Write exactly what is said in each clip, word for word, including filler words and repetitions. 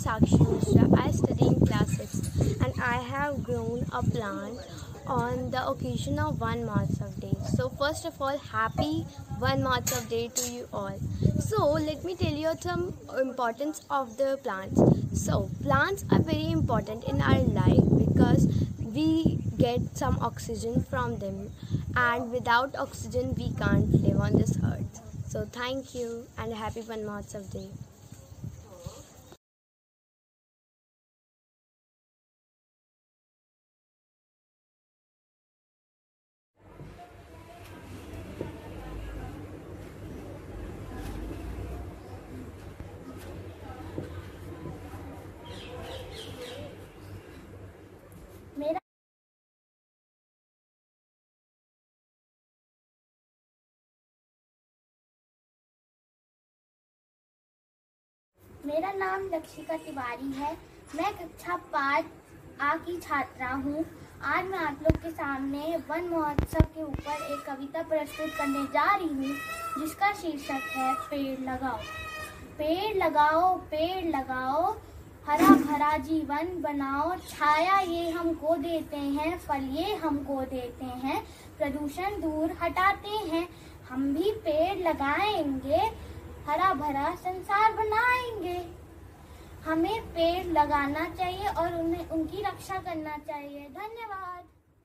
Sakshi Mishra. I study in class six and I have grown a plant on the occasion of One Mahotsav Day. So first of all, happy One Mahotsav Day to you all. So let me tell you some importance of the plants. So plants are very important in our life because we get some oxygen from them, and without oxygen we can't live on this earth. So thank you and happy One Mahotsav Day. मेरा मेरा नाम लक्षिका तिवारी है। मैं कक्षा पाँच आ की छात्रा हूँ। आज मैं आप लोग के सामने वन महोत्सव के ऊपर एक कविता प्रस्तुत करने जा रही हूँ, जिसका शीर्षक है पेड़ लगाओ। पेड़ लगाओ, पेड़ लगाओ, हरा भरा जीवन बनाओ। छाया ये हमको देते हैं, फल ये हमको देते हैं, प्रदूषण दूर हटाते हैं। हम भी पेड़ लगाएंगे, हरा भरा संसार बनाएंगे। हमें पेड़ लगाना चाहिए और उन्हें उनकी रक्षा करना चाहिए। धन्यवाद।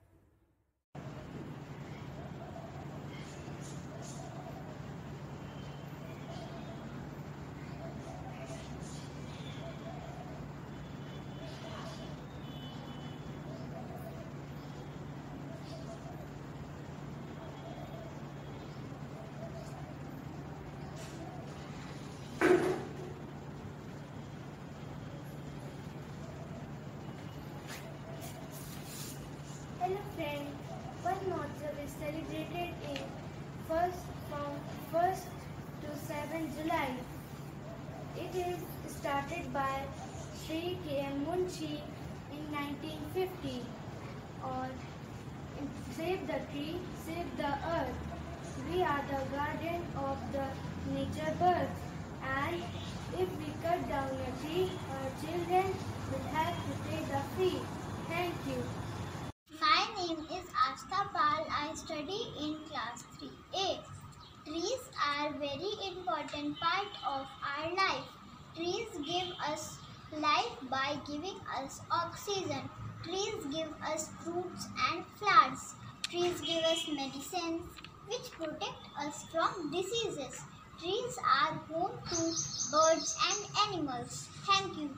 Hello friends, One Mahotsav is celebrated in first from first to seventh July. It is started by Sri K M Munshi in nineteen fifty. Or save the tree, save the earth. We are the guardian of the nature birth. And if we cut down a tree, our children will have to pay the fee. Thank you. My name is Astha Pal. I study in class three A. Trees are very important part of our life. Trees give us life by giving us oxygen. Trees give us fruits and flowers. Trees give us medicines which protect us from diseases. Trees are home to birds and animals. Thank you.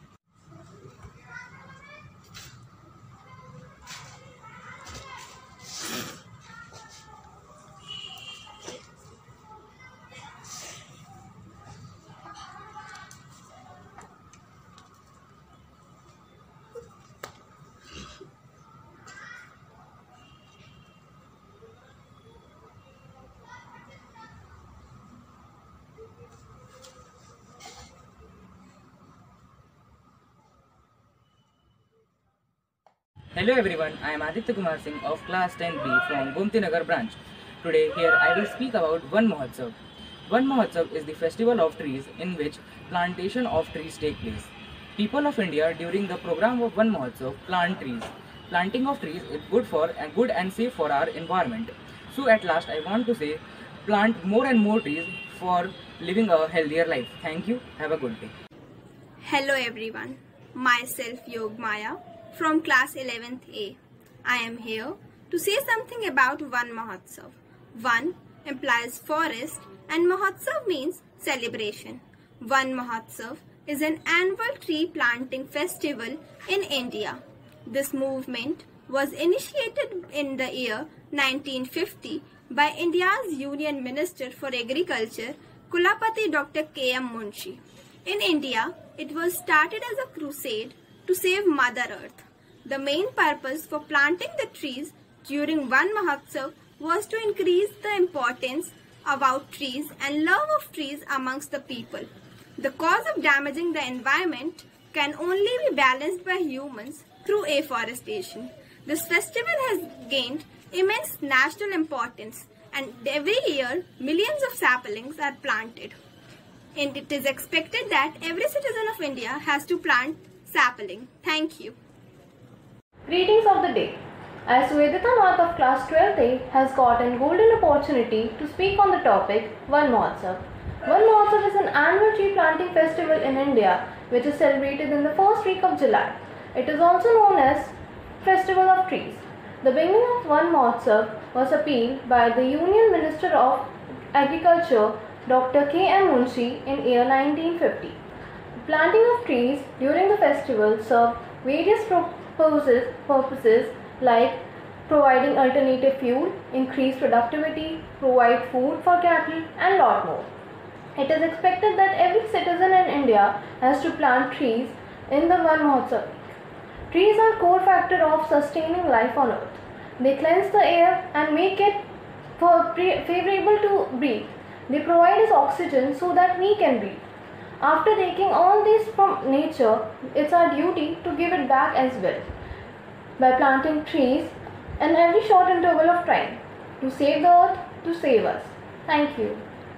Hello everyone, I am Aditya Kumar Singh of class ten B from Gomti Nagar branch. Today here I will speak about One Mahotsav. One Mahotsav is the festival of trees in which plantation of trees take place. People of India during the program of One Mahotsav plant trees. Planting of trees is good for and good and safe for our environment. So at last I want to say, plant more and more trees for living a healthier life. Thank you. Have a good day. Hello everyone, myself Yog Maya from class eleventh A. I am here to say something about One Mahotsav. One implies forest and Mahotsav means celebration. One Mahotsav is an annual tree planting festival in India. This movement was initiated in the year nineteen fifty by India's Union Minister for Agriculture, Kulapati Doctor K M Munshi. In India, it was started as a crusade to save Mother Earth. The main purpose for planting the trees during One Mahotsav was to increase the importance about trees and love of trees amongst the people. The cause of damaging the environment can only be balanced by humans through afforestation. This festival has gained immense national importance, and every year millions of saplings are planted. and it is expected that every citizen of India has to plant sapling. Thank you. Greetings of the day. As Vedita Nath of class twelfth A has gotten golden opportunity to speak on the topic Van Mahotsav. Van Mahotsav is an annual tree planting festival in India which is celebrated in the first week of July. It is also known as Festival of Trees. The beginning of Van Mahotsav was appealed by the Union Minister of Agriculture Doctor K M Munshi in year nineteen fifty. Planting of trees during the festival served various purposes, purposes like providing alternative fuel, increase productivity, provide food for cattle, and lot more. It is expected that every citizen in India has to plant trees in the Van Mahotsav week. Trees are core factor of sustaining life on earth. They cleanse the air and make it favorable to breathe. They provide us oxygen so that we can breathe. After taking all this from nature, it's our duty to give it back as well by planting trees in every short interval of time to save the earth, to save us. Thank you.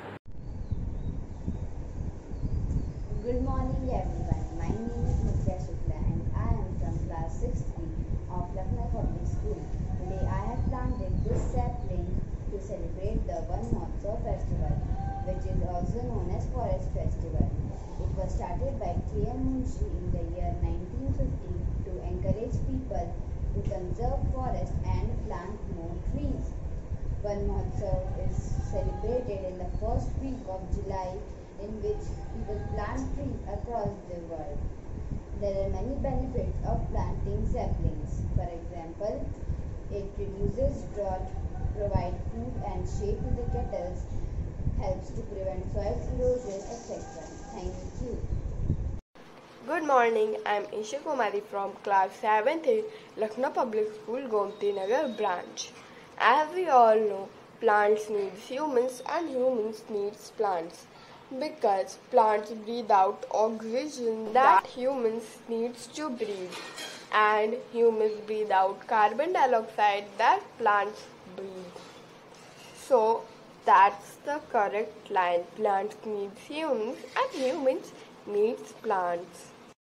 Good morning everyone. My name is Nitya Shukla and I am from class six B of Lucknow Public School. Today I have planted this sapling to celebrate the Van Mahotsav festival, which is also known as Forest Festival. It was started by K M Munshi in the year nineteen fifty to encourage people to conserve forest and plant more trees. Van Mahotsav is celebrated in the first week of July, in which people plant trees across the world. There are many benefits of planting saplings. For example, it reduces drought, provides food and shade to the cattle, helps to prevent soil erosion, et cetera. Thank you. Good morning, I am Isha Kumari from class seventh A, Lucknow Public School, Gomti Nagar branch. As we all know, plants need humans and humans need plants, because plants breathe out oxygen that humans need to breathe, and humans breathe out carbon dioxide that plants breathe. So that's the correct line. Plants need humans and humans need plants.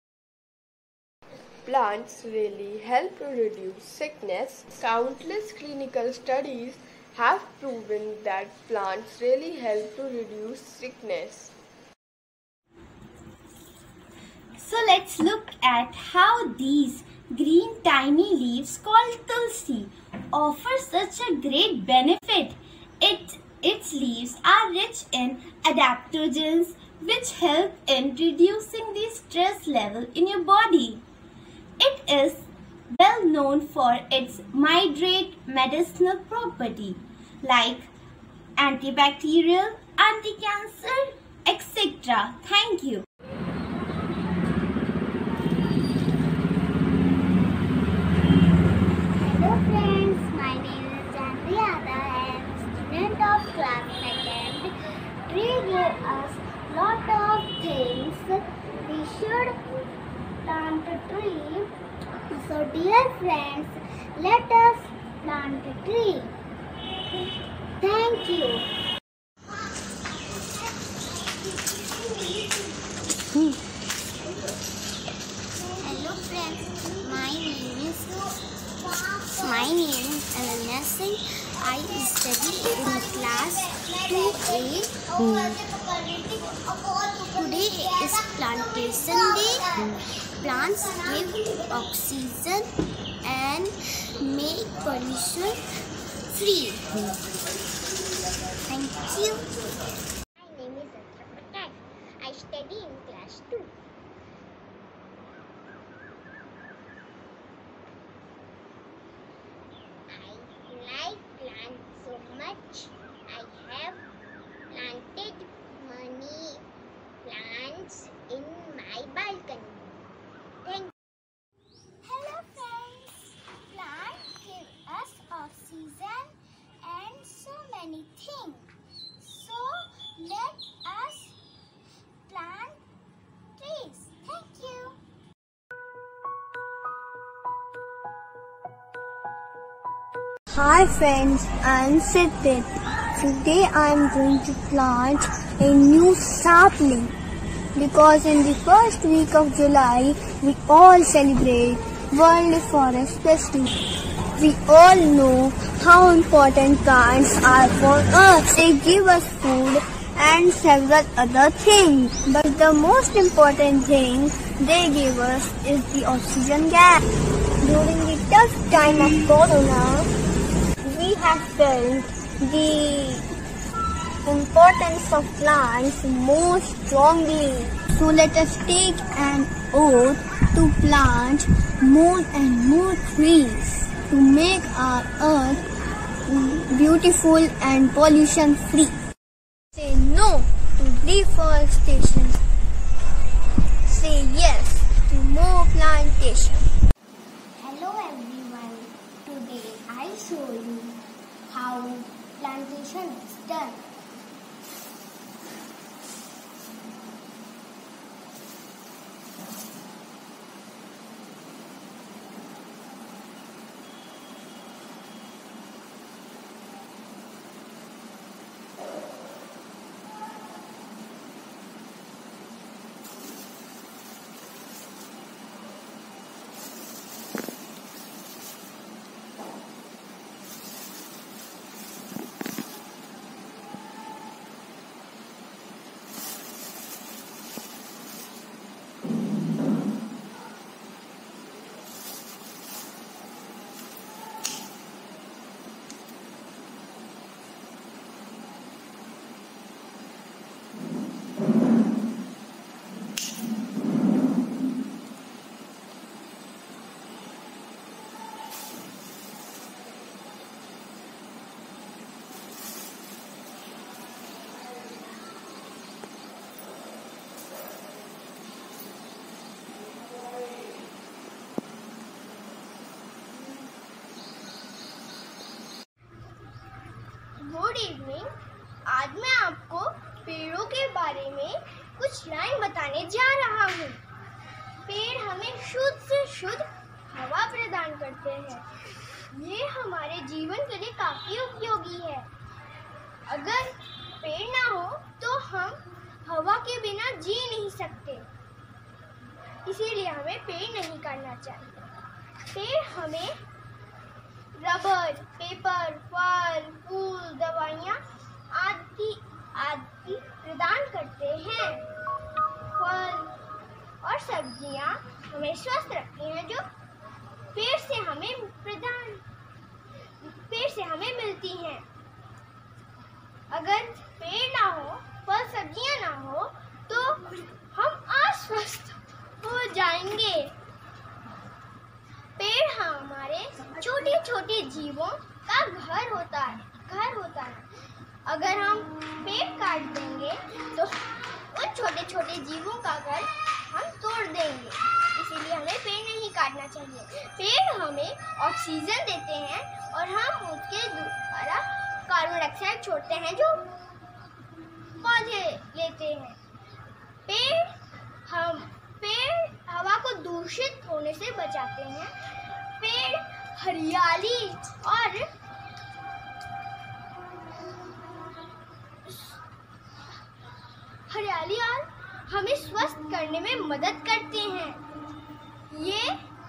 Plants really help to reduce sickness. Countless clinical studies have proven that plants really help to reduce sickness. So let's look at how these green tiny leaves called tulsi offer such a great benefit. It, its leaves are rich in adaptogens which help in reducing the stress level in your body. It is well known for its moderate medicinal property like antibacterial, anti-cancer, et cetera. Thank you. Hello friends, my name is Janvi Yadav. I am a student of class second. Tree give us lot of things. We should plant a tree. So dear friends, let us plant a tree. Thank you. Hello friends, my name is my name is Ananya Singh. I study in class two A. Today is plantation day. Plants give oxygen and make pollution free. Thank you. My name is Atra Prakash. I study in class two. I like plants so much. I have planted many plants in my balcony. Thank you. Hello friends. Plants give us oxygen and so many things. So let us plant trees. Thank you. Hi friends, I am Siddhit Today I am going to plant a new sapling because in the first week of July we all celebrate World Forest Festival. We all know how important plants are for us. They give us food and several other things. But the most important thing they give us is the oxygen gas. During the tough time of Corona, we have felt the importance of plants more strongly. So let us take an oath to plant more and more trees to make our earth beautiful and pollution free. Say no to deforestation. Say yes to more plantation. Hello everyone. Today I show you how plantation is done. Good evening. आज मैं आपको पेड़ों के बारे में कुछ line बताने जा रहा हूँ। पेड़ हमें शुद्ध से शुद्ध हवा प्रदान करते हैं। ये हमारे जीवन के लिए काफी उपयोगी है। अगर पेड़ ना हो तो हम हवा के बिना जी नहीं सकते, इसीलिए हमें पेड़ नहीं काटना चाहिए। पेड़ हमें रबर, पेपर, फल, फूल, दवाइयाँ आदि आदि प्रदान करते हैं। फल और सब्जियाँ हमें स्वस्थ रखती हैं, जो पेड़ से हमें प्रदान पेड़ से हमें मिलती हैं। अगर पेड़ ना हो, फल सब्जियाँ ना हो तो हम अस्वस्थ हो जाएंगे। पेड़ हमारे छोटे छोटे जीवों का घर होता है घर होता है अगर हम पेड़ काट देंगे तो उन छोटे छोटे जीवों का घर हम तोड़ देंगे, इसीलिए हमें पेड़ नहीं काटना चाहिए। पेड़ हमें ऑक्सीजन देते हैं और हम उसके द्वारा कार्बन डाइऑक्साइड छोड़ते हैं, जो पौधे लेते हैं। पेड़ हम पेड़ हवा को दूषित होने से बचाते हैं। पेड़ हरियाली और हरियाली और हमें स्वस्थ करने में मदद करते हैं। ये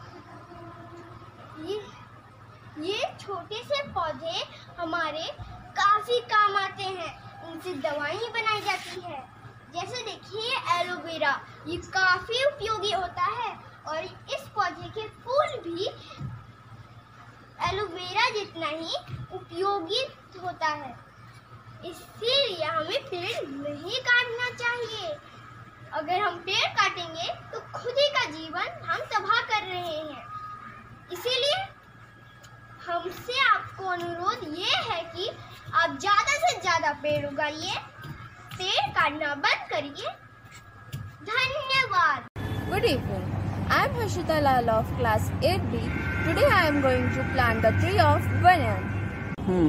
ये ये छोटे से पौधे हमारे काफी काम आते हैं। इनसे दवाई बनाई जाती है। जैसे देखिए एलोवेरा, ये काफी उपयोगी होता है और इस पौधे के फूल भी एलोवेरा जितना ही उपयोगी होता है। इसीलिए हमें पेड़ नहीं काटना चाहिए। अगर हम पेड़ काटेंगे तो खुद ही का जीवन हम तबाह कर रहे हैं। इसीलिए हमसे आपको अनुरोध ये है कि आप ज्यादा से ज्यादा पेड़ उगाइए, पेड़ काटना बंद करिए। धन्यवाद। Good evening. I am Harshita Lal of class eight B. Today I am going to plant the tree of banyan. Hmm.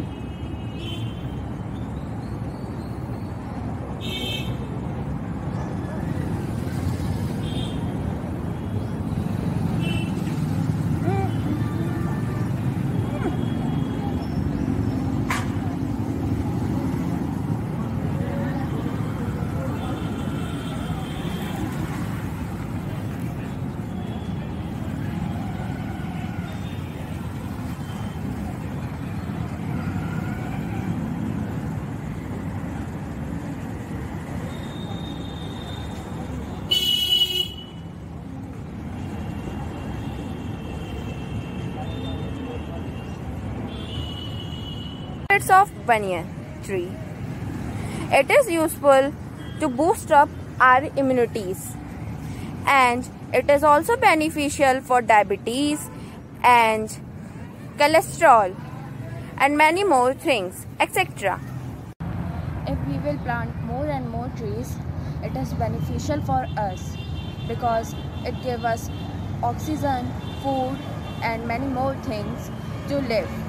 Benefits of banyan tree. It is useful to boost up our immunities, and it is also beneficial for diabetes and cholesterol and many more things, et cetera. If we will plant more and more trees, it is beneficial for us because it gives us oxygen, food and many more things to live.